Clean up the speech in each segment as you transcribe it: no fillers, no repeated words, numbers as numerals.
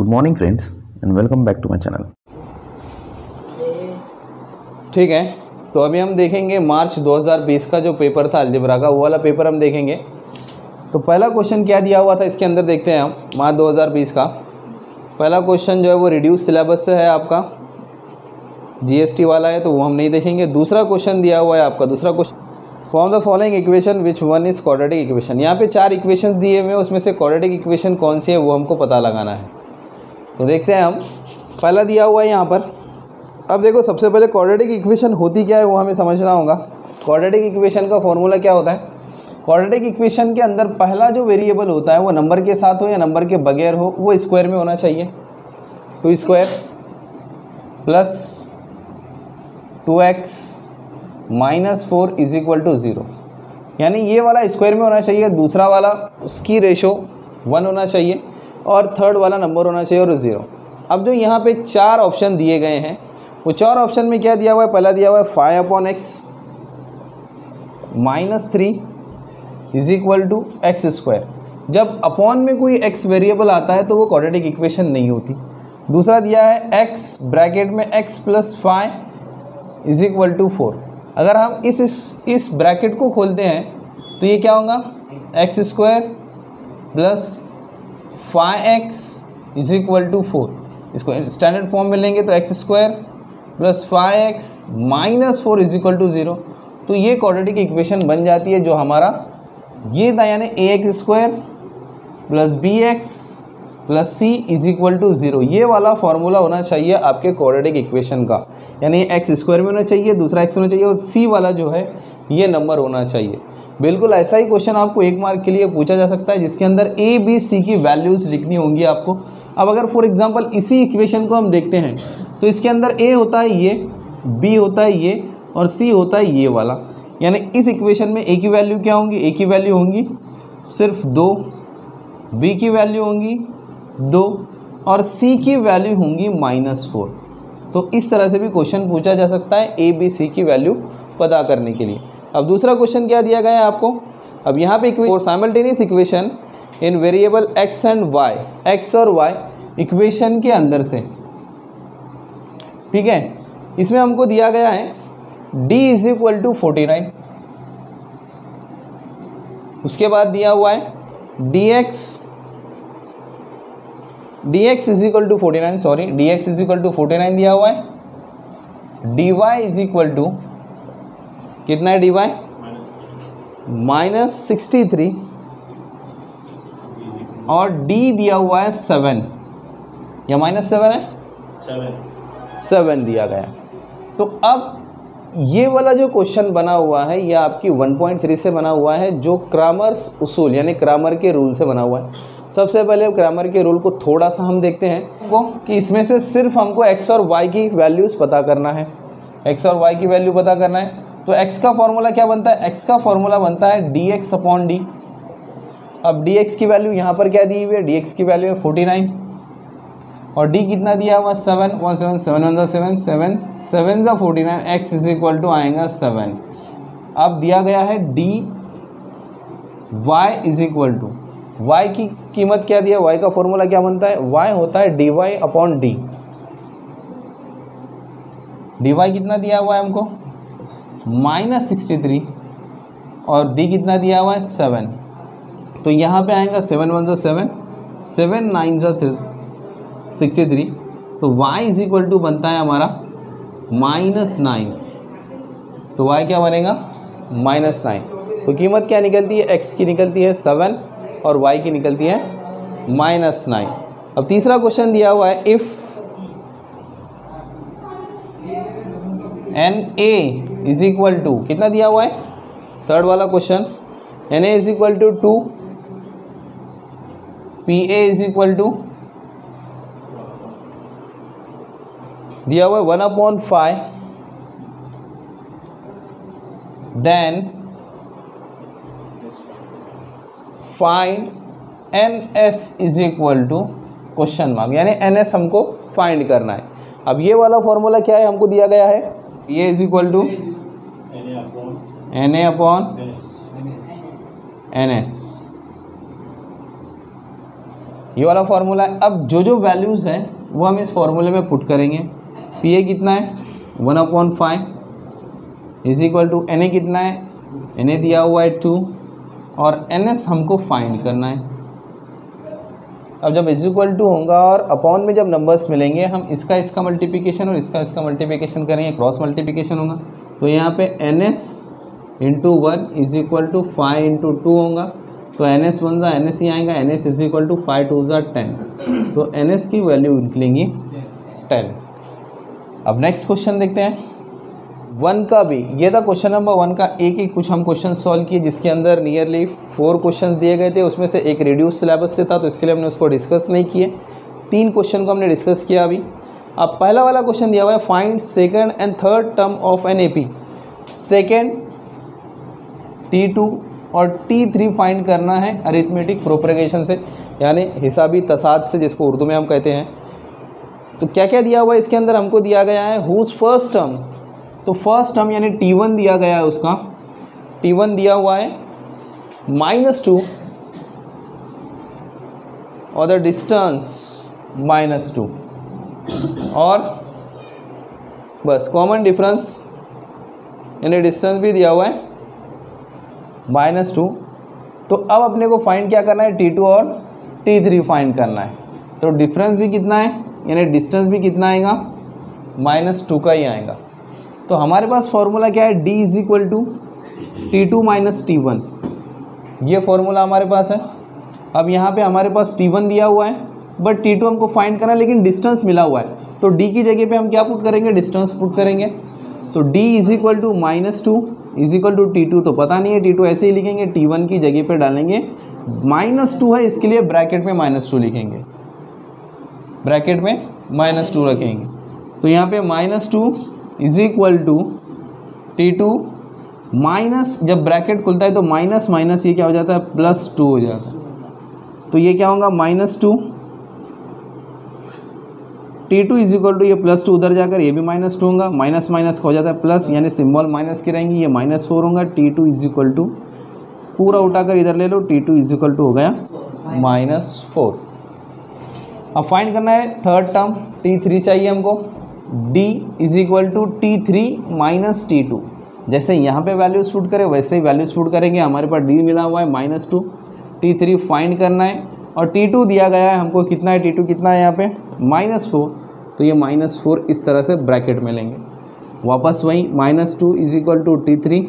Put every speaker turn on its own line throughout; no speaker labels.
Good morning friends and welcome back to my channel.
ठीक है, तो अभी हम देखेंगे मार्च 2020 का जो पेपर था अलजेब्रा का, वो वाला पेपर हम देखेंगे। तो पहला क्वेश्चन क्या दिया हुआ था इसके अंदर देखते हैं हम। मार्च 2020 का पहला क्वेश्चन जो है वो रिड्यूस सिलेबस से है, आपका जीएसटी वाला है, तो वो हम नहीं देखेंगे। दूसरा क्वेश्चन दिया हुआ है आपका, दूसरा question form the following equation which one is quadratic equation. यहाँ पे 4 इक्वेशन दिए हुए हैं, उसमें से क्वाड्रेटिक इक्वेशन कौन सी है वो हमको पता लगाना है। तो देखते हैं हम, पहला दिया हुआ है यहाँ पर। अब देखो, सबसे पहले क्वाड्रेटिक इक्वेशन होती क्या है वो हमें समझना होगा। क्वाड्रेटिक इक्वेशन का फॉर्मूला क्या होता है? क्वाड्रेटिक इक्वेशन के अंदर पहला जो वेरिएबल होता है वो नंबर के साथ हो या नंबर के बगैर हो, वो स्क्वायर में होना चाहिए। 2 square plus 2x minus 4 is equal to 0, यानी ये वाला स्क्वायर में होना चाहिए, दूसरा वाला उसकी रेशो 1 होना चाहिए और थर्ड वाला नंबर होना चाहिए और 0। अब जो यहाँ पे 4 ऑप्शन दिए गए हैं, वो 4 ऑप्शन में क्या दिया हुआ है? पहला दिया हुआ है 5/x minus 3 is equal to x square. जब अपॉन में कोई x वेरिएबल आता है तो वो क्वाड्रेटिक इक्वेशन नहीं होती। दूसरा दिया है x ब्रैकेट में x plus 5 is equal to 4। अगर हम इस ब्रैकेट को खोलते हैं तो ये क्या होगा? X square plus 5x is equal to 4। इसको स्टैंडर्ड फॉर्म में लेंगे तो x square plus 5x minus 4 is equal to 0। तो ये क्वाड्रेटिक इक्वेशन बन जाती है जो हमारा ये था, यानी ax square plus bx plus c is equal to 0। ये वाला फार्मूला होना चाहिए आपके क्वाड्रेटिक इक्वेशन का, यानी एक्स स्क्वायर में होना चाहिए, दूसरा x होना चाहिए और c वाला जो है ये नंबर होना चाहिए। बिल्कुल ऐसा ही क्वेश्चन आपको 1 मार्क के लिए पूछा जा सकता है, जिसके अंदर a b c की वैल्यूज़ लिखनी होंगी आपको। अब अगर फॉर एग्जांपल इसी इक्वेशन को हम देखते हैं तो इसके अंदर a होता है ये, b होता है ये और c होता है ये वाला, यानी इस इक्वेशन में a की वैल्यू क्या होंगी? a की वैल्यू होंगी सिर्फ 2, b की वैल्यू होंगी 2 और c की वैल्यू होंगी -4। तो इस तरह से भी क्वेश्चन पूछा जा सकता है a b c की वैल्यू पता करने के लिए। अब दूसरा क्वेश्चन क्या दिया गया है आपको? अब यहाँ पे equation simultaneous equation in variable x and y, x और y इक्वेशन के अंदर से, ठीक है। इसमें हमको दिया गया है d इज इक्वल टू 49, उसके बाद दिया हुआ है dx is equal to 49, sorry dx is equal to 49 दिया हुआ है। dy इज इक्वल टू कितना है? dy -63 और d दिया हुआ है 7 या -7 है, 7 दिया गया। तो अब ये वाला जो क्वेश्चन बना हुआ है ये आपकी 1.3 से बना हुआ है, जो क्रामर्स उसूल यानी क्रामर के रूल से बना हुआ है। सबसे पहले क्रामर के रूल को थोड़ा सा हम देखते हैं कि इसमें से सिर्फ हमको x और y की वैल्यूज़ पता करना है, x और y की वैल्यू पता करना है। तो x का फॉर्मूला क्या बनता है? x का फॉर्मूला बनता है dx अपॉन d। अब dx की वैल्यू यहाँ पर क्या दी हुई है? dx की वैल्यू है 49 और d कितना दिया हुआ? 7 1 7 7 1 7 7 7 49, x इज इक्वल टू आएगा 7। अब दिया गया है dy is equal to y की कीमत क्या दिया? y का फॉर्मूला क्या बनता है? y होता है dy अपॉन d। dy कितना दिया हुआ है हमको? -63 और d कितना दिया हुआ है? 7। तो यहाँ पे आएगा 7 1 7 7 9 63, तो y इज इक्वल टू बनता है हमारा -9। तो y क्या बनेगा? -9। तो कीमत क्या निकलती है? x की निकलती है 7 और y की निकलती है -9। अब तीसरा क्वेश्चन दिया हुआ है, if NA is equal to कितना दिया हुआ है? थर्ड वाला question, NA is equal to 2, PA is equal to दिया हुआ है 1/5, then find NS is equal to question mark, यानी NS हमको फाइंड करना है। अब ये वाला फॉर्मूला क्या है? हमको दिया गया है ये is equal to NA upon NS। ये वाला फार्मूला है। अब जो जो वैल्यूज़ हैं वो हम इस फार्मूले में पुट करेंगे। पी ए कितना है 1/5 is equal to N A कितना है, एन ए दिया हुआ है 2 और एन एस हमको फाइंड करना है। अब जब इज इक्वल टू होगा और अपॉन में जब नंबर्स मिलेंगे हम इसका मल्टीप्लिकेशन और इसका मल्टीप्लिकेशन करेंगे, क्रॉस मल्टीप्लिकेशन होगा। तो यहाँ पे एन एस इंटू 1 इज इक्वल टू 5 इंटू 2 होगा। तो एन एस 1 एन एस ही आएगा, N S is equal to 5 2 10। तो एन एस की वैल्यू निकलेंगी 10। अब नेक्स्ट क्वेश्चन देखते हैं 1 का भी। ये था क्वेश्चन नंबर 1 का। एक कुछ हम क्वेश्चन सॉल्व किए जिसके अंदर नियरली 4 क्वेश्चन दिए गए थे, उसमें से एक रिड्यूस सिलेबस से था तो इसके लिए हमने उसको डिस्कस नहीं किए। 3 क्वेश्चन को हमने डिस्कस किया अभी। अब पहला वाला क्वेश्चन दिया हुआ है find second and third term of an AP. Second T2 और T3 फाइंड करना है अरिथमेटिक प्रोपगेशन से, यानी हिसाबी तसाद से, जिसको उर्दू में हम कहते हैं। तो क्या क्या दिया हुआ है इसके अंदर, हमको दिया गया है हुज फर्स्ट टर्म। तो फर्स्ट टर्म यानी T1 दिया गया है, उसका T1 दिया हुआ है -2 और द डिस्टेंस -2 और बस कॉमन डिफरेंस यानी डिस्टेंस भी दिया हुआ है -2। तो अब अपने को फाइंड क्या करना है, T2 और T3 फाइंड करना है। तो डिफरेंस भी कितना है यानी डिस्टेंस भी कितना आएगा, -2 का ही आएगा। तो हमारे पास फॉर्मूला क्या है, D is equal to T2 minus T1। ये फॉर्मूला हमारे पास है। अब यहाँ पे हमारे पास T1 दिया हुआ है बट T2 हमको फाइंड करना है, लेकिन डिस्टेंस मिला हुआ है। तो D की जगह पे हम क्या पुट करेंगे, डिस्टेंस पुट करेंगे। तो D is equal to -2 is equal to T2 तो पता नहीं है, T2 ऐसे ही लिखेंगे, T1 की जगह पे डालेंगे -2 है, इसके लिए ब्रैकेट में -2 लिखेंगे, ब्रैकेट में -2 रखेंगे। तो यहाँ पे -2 is equal to T2 minus, जब ब्रैकेट खुलता है तो माइनस माइनस ये क्या हो जाता है, +2 हो जाता है। तो ये क्या होगा -2 T2 इज इक्वल टू ये +2 उधर जाकर ये भी -2 होगा, माइनस माइनस हो जाता है प्लस, यानी सिंबल माइनस की रहेंगी, ये -4 होगा। T2 इज इक्वल टू पूरा उठाकर इधर ले लो, T2 इज इक्वल टू हो गया -4। अब फाइंड करना है थर्ड टर्म T3 चाहिए हमको। D is equal to T3 minus T2। जैसे यहाँ पे वैल्यूज पुट करें वैसे ही वैल्यूज पुट करेंगे। हमारे पास D मिला हुआ है -2, T3 फाइंड करना है और T2 दिया गया है हमको, कितना है T2 कितना है यहाँ पे -4। तो ये -4 इस तरह से ब्रैकेट में लेंगे। वापस वही -2 is equal to T3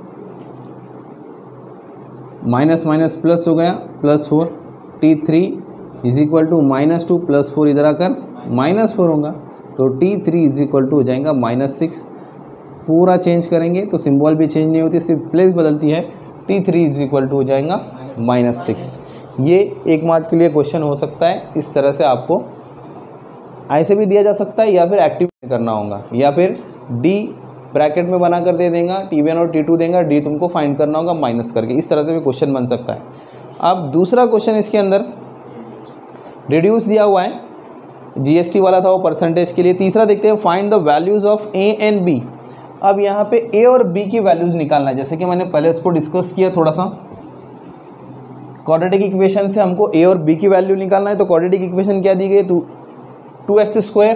minus minus plus हो गया +4, T3 इज इक्वल टू -2 +4 इधर आकर -4 होगा। तो T3 इज इक्वल टू हो जाएगा -6। पूरा चेंज करेंगे तो सिंबल भी चेंज नहीं होती, सिर्फ प्लेस बदलती है। T3 इज इक्वल टू हो जाएगा -6। ये 1 मार्क के लिए क्वेश्चन हो सकता है। इस तरह से आपको ऐसे भी दिया जा सकता है, या फिर एक्टिवेट करना होगा, या फिर D ब्रैकेट में बना कर दे देगा, T1 और T2 देगा, D तुमको फाइंड करना होगा माइनस करके। इस तरह से भी क्वेश्चन बन सकता है। अब दूसरा क्वेश्चन इसके अंदर रिड्यूस दिया हुआ है, GST वाला था वो परसेंटेज के लिए। तीसरा देखते हैं find the values of A and B। अब यहाँ पे A और B की वैल्यूज़ निकालना है। जैसे कि मैंने पहले उसको डिस्कस किया थोड़ा सा, क्वाड्रेटिक इक्वेशन से हमको A और B की वैल्यू निकालना है। तो क्वाड्रेटिक इक्वेशन क्या दी गई, 2x²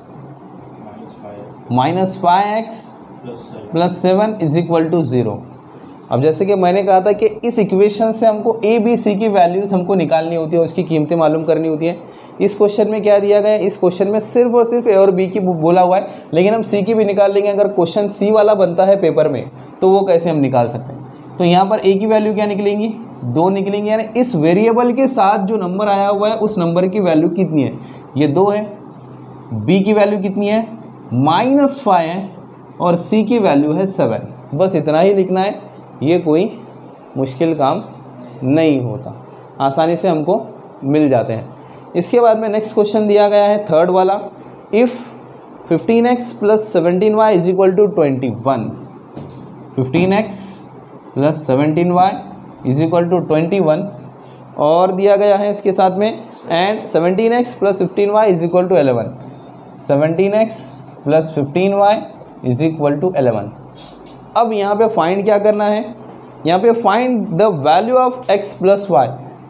-5x +7 is equal to 0। अब जैसे कि मैंने कहा था कि इस इक्वेशन से हमको A B C की वैल्यूज़ हमको निकालनी होती है, उसकी कीमतें मालूम करनी होती है। इस क्वेश्चन में क्या दिया गया है, इस क्वेश्चन में सिर्फ और सिर्फ A और B की बोला हुआ है, लेकिन हम C की भी निकाल लेंगे। अगर क्वेश्चन C वाला बनता है पेपर में तो वो कैसे हम निकाल सकते हैं। तो यहाँ पर A की वैल्यू क्या निकलेंगी, 2 निकलेंगी, यानी इस वेरिएबल के साथ जो नंबर आया हुआ है उस नंबर की वैल्यू कितनी है, ये 2 है। B की वैल्यू कितनी है, -5 है, और C की वैल्यू है 7। बस इतना ही लिखना है, ये कोई मुश्किल काम नहीं होता, आसानी से हमको मिल जाते हैं। इसके बाद में नेक्स्ट क्वेश्चन दिया गया है थर्ड वाला, if 15x + 17y is equal to 21। 15x + 17y is equal to 21 और दिया गया है इसके साथ में and 17x + 15y is equal to 11। 17x + 15y is equal to 11। अब यहाँ पे फाइंड क्या करना है, यहाँ पे find the value of x + y।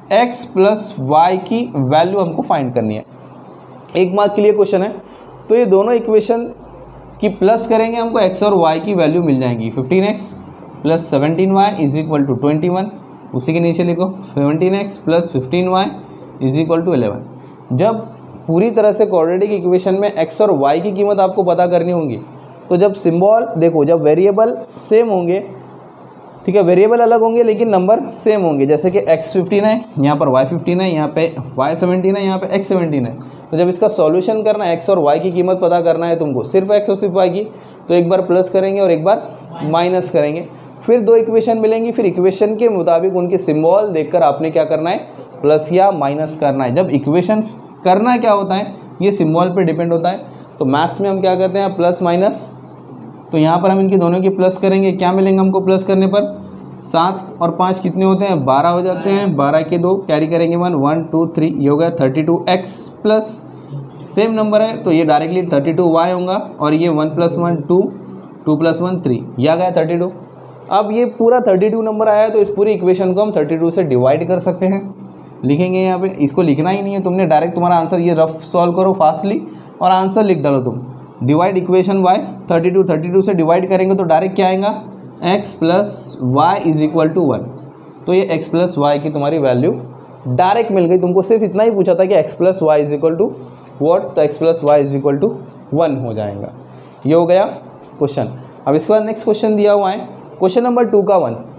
x plus Y की वैल्यू हमको फाइंड करनी है। 1 मार्क के लिए क्वेश्चन है, तो ये दोनों इक्वेशन की प्लस करेंगे, हमको x और y की वैल्यू मिल जाएंगी। 15x plus 17y is equal to 21, उसी के नीचे लिखो 17x plus 15y is equal to 11। जब पूरी तरह से क्वाड्रेटिक इक्वेशन में x और y की कीमत आपको पता करनी होगी, तो जब सिंबल देखो, जब वेरिएबल सेम होंगे, ठीक है, वेरिएबल अलग होंगे लेकिन नंबर सेम होंगे, जैसे कि x 15 है, यहाँ पर y 15 है, यहाँ पे y 17 है, यहाँ पे x 17 है। तो जब इसका सॉल्यूशन करना है, x और y की कीमत पता करना है तुमको, सिर्फ x और सिर्फ y की, तो एक बार प्लस करेंगे और एक बार माइनस करेंगे, फिर 2 इक्वेशन मिलेंगी, फिर इक्वेशन के मुताबिक उनके सिंबल देखकर आपने क्या करना है, प्लस या माइनस करना है। जब इक्वेशंस करना क्या होता है, ये सिंबल पे डिपेंड होता है। तो मैथ्स में हम क्या करते हैं, प्लस माइनस। तो यहाँ पर हम इनकी दोनों की प्लस करेंगे, क्या मिलेंगे हमको प्लस करने पर, 7 और 5 कितने होते हैं, 12 हो जाते हैं, 12 के 2 कैरी करेंगे 1 1 2 3, ये हो गया 32x प्लस सेम नंबर है तो ये डायरेक्टली 32y होगा, और ये 1 + 1 2, 2 + 1 3, ये आ गया 32। अब ये पूरा 32 नंबर आया है, तो इस पूरी इक्वेशन को हम 32 से डिवाइड कर सकते हैं। लिखेंगे यहाँ पे, इसको लिखना ही नहीं है तुमने, डायरेक्ट तुम्हारा आंसर, ये रफ सॉल्व करो फास्टली और आंसर लिख डालो तुम। डिवाइड इक्वेशन बाय 32, 32 से डिवाइड करेंगे तो डायरेक्ट क्या आएगा, x plus Y is equal to 1। तो ये x प्लस वाई की तुम्हारी वैल्यू डायरेक्ट मिल गई। तुमको सिर्फ इतना ही पूछा था कि x plus Y is equal to what, तो x plus Y is equal to 1 हो जाएगा। ये हो गया क्वेश्चन। अब इसके बाद नेक्स्ट क्वेश्चन दिया हुआ है, क्वेश्चन नंबर 2 का 1।